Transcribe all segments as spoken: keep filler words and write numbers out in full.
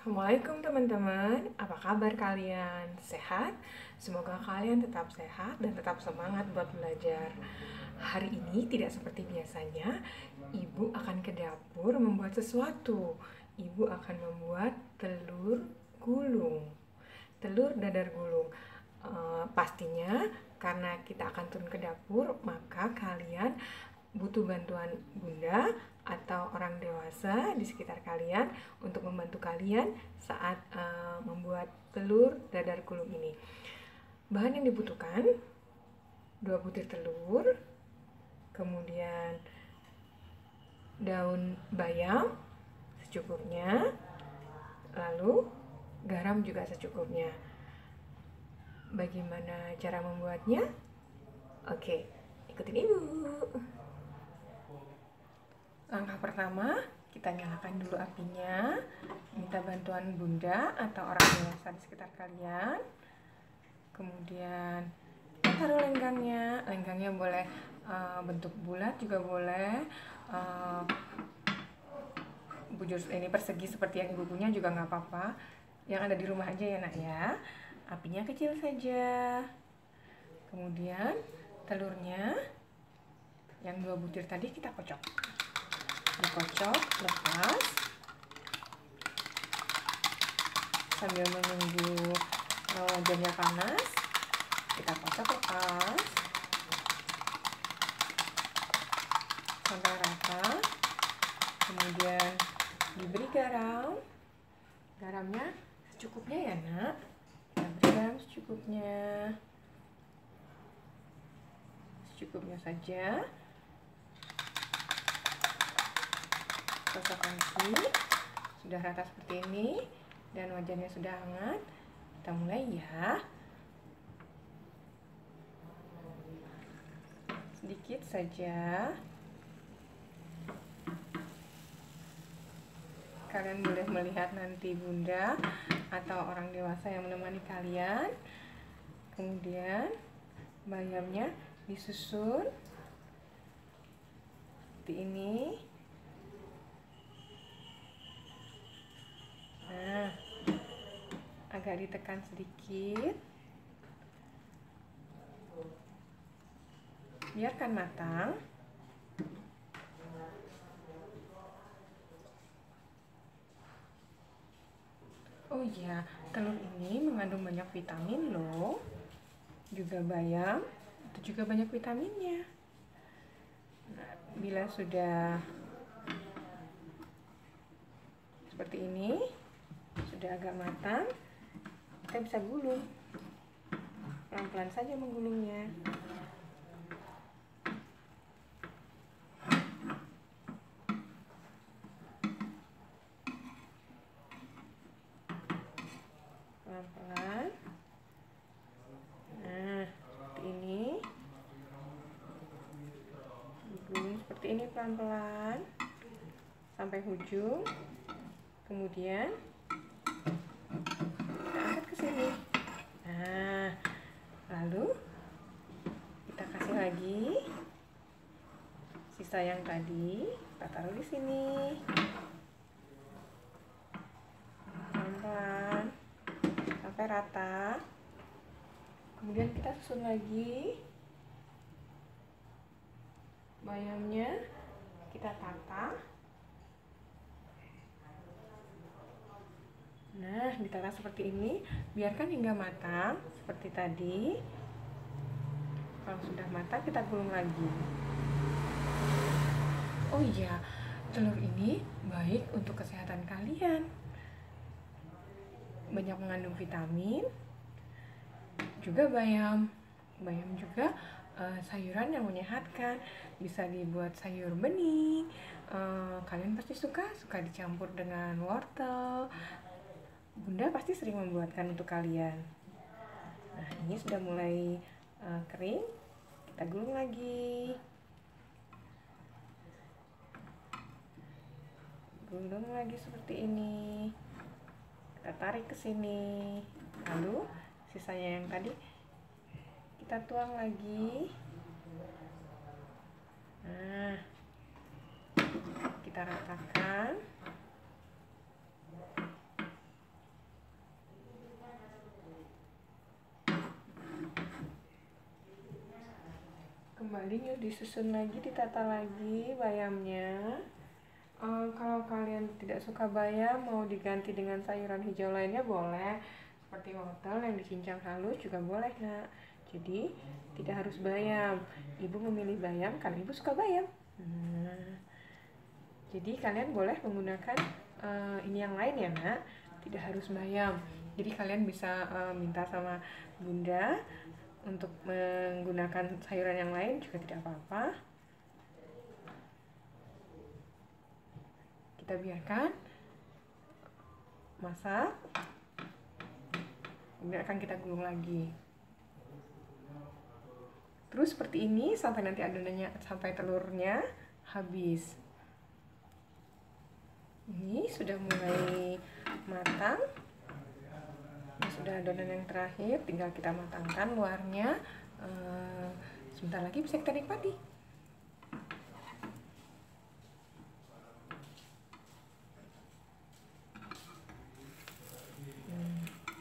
Assalamualaikum teman-teman, apa kabar kalian? Sehat? Semoga kalian tetap sehat dan tetap semangat buat belajar. Hari ini tidak seperti biasanya, Ibu akan ke dapur membuat sesuatu. Ibu akan membuat telur gulung, telur dadar gulung. Uh, pastinya karena kita akan turun ke dapur, maka kalian butuh bantuan bunda atau orang dewasa di sekitar kalian untuk membantu kalian saat uh, membuat telur dadar gulung ini. Bahan yang dibutuhkan: dua butir telur, kemudian daun bayam secukupnya, lalu garam juga secukupnya. Bagaimana cara membuatnya? Oke, ikutin ibu. Langkah pertama, kita nyalakan dulu apinya, minta bantuan bunda atau orang dewasa di sekitar kalian. Kemudian kita taruh lenggangnya, lenggangnya boleh uh, bentuk bulat juga boleh, uh, bujur ini persegi seperti yang ibu punya juga nggak apa-apa, yang ada di rumah aja ya nak ya. Apinya kecil saja. Kemudian telurnya yang dua butir tadi kita kocok. Dikocok lepas sambil menunggu wajannya panas, kita kocok lepas sampai rata. Kemudian diberi garam, garamnya secukupnya ya nak, kita beri garam secukupnya secukupnya saja. Kocok lagi, sudah rata seperti ini dan wajannya sudah hangat. Kita mulai ya. Sedikit saja. Kalian boleh melihat nanti bunda atau orang dewasa yang menemani kalian. Kemudian bayamnya disusun seperti ini. Nah, agak ditekan sedikit, biarkan matang. Oh iya, telur ini mengandung banyak vitamin loh, juga bayam itu juga banyak vitaminnya. Nah, bila sudah seperti ini, sudah agak matang, kita bisa gulung. Pelan-pelan saja menggulungnya. Pelan-pelan. Nah, seperti ini. Digulung seperti ini pelan-pelan sampai ujung. Kemudian kita angkat ke sini. Nah, lalu kita kasih lagi sisa yang tadi, kita taruh di sini. Pelan-pelan sampai rata. Kemudian kita susun lagi bayamnya, kita tata. Nah, ditata seperti ini, biarkan hingga matang seperti tadi. Kalau sudah matang, kita gulung lagi. Oh iya, telur ini baik untuk kesehatan kalian. Banyak mengandung vitamin, juga bayam. Bayam juga uh, sayuran yang menyehatkan. Bisa dibuat sayur bening. Uh, kalian pasti suka, suka dicampur dengan wortel. Bunda pasti sering membuatkan untuk kalian. Nah, ini sudah mulai uh, kering. Kita gulung lagi. Gulung lagi seperti ini. Kita tarik ke sini. Lalu sisanya yang tadi kita tuang lagi. Nah, kita ratakan. kembali, yuk disusun lagi, ditata lagi bayamnya. Uh, kalau kalian tidak suka bayam, mau diganti dengan sayuran hijau lainnya boleh, seperti wortel yang dicincang halus juga boleh, nak. Jadi tidak harus bayam. Ibu memilih bayam karena ibu suka bayam. Nah, jadi kalian boleh menggunakan uh, ini yang lain ya, nak. Tidak harus bayam. Jadi kalian bisa uh, minta sama bunda untuk menggunakan sayuran yang lain juga tidak apa-apa. Kita biarkan masak, kemudian akan kita gulung lagi. Terus seperti ini sampai nanti adonannya, sampai telurnya habis. Ini sudah mulai matang. Ini sudah adonan yang terakhir, tinggal kita matangkan luarnya. Ehm, sebentar lagi bisa kita nikmati. Hmm.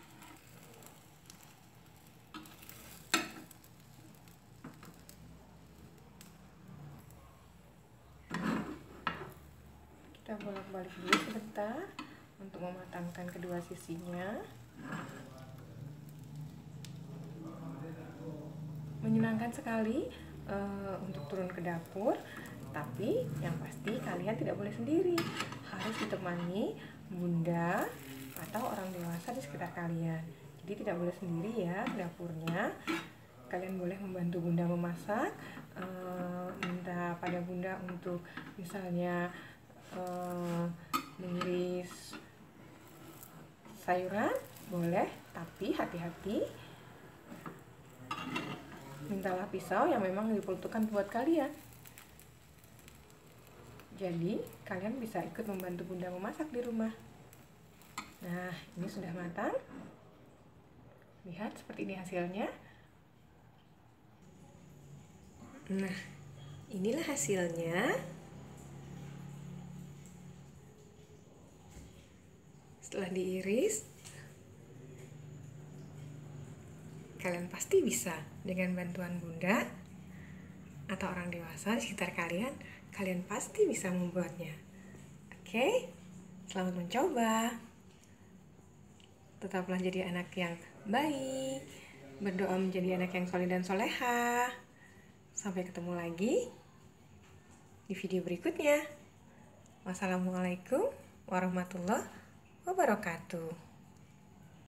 Kita bolak-balik dulu sebentar untuk mematangkan kedua sisinya. Menyenangkan sekali uh, untuk turun ke dapur, tapi yang pasti kalian tidak boleh sendiri, harus ditemani bunda atau orang dewasa di sekitar kalian. Jadi tidak boleh sendiri ya ke dapurnya. Kalian boleh membantu bunda memasak, uh, minta pada bunda untuk misalnya uh, mengiris sayuran, boleh, tapi hati-hati. Mintalah pisau yang memang diperuntukkan buat kalian. Jadi kalian bisa ikut membantu bunda memasak di rumah. Nah, ini sudah matang. Lihat seperti ini hasilnya. Nah, inilah hasilnya. Setelah diiris, kalian pasti bisa dengan bantuan bunda atau orang dewasa di sekitar kalian, kalian pasti bisa membuatnya. Oke, selamat mencoba. Tetaplah jadi anak yang baik, berdoa menjadi anak yang soleh dan soleha. Sampai ketemu lagi di video berikutnya. Wassalamualaikum warahmatullahi wabarakatuh.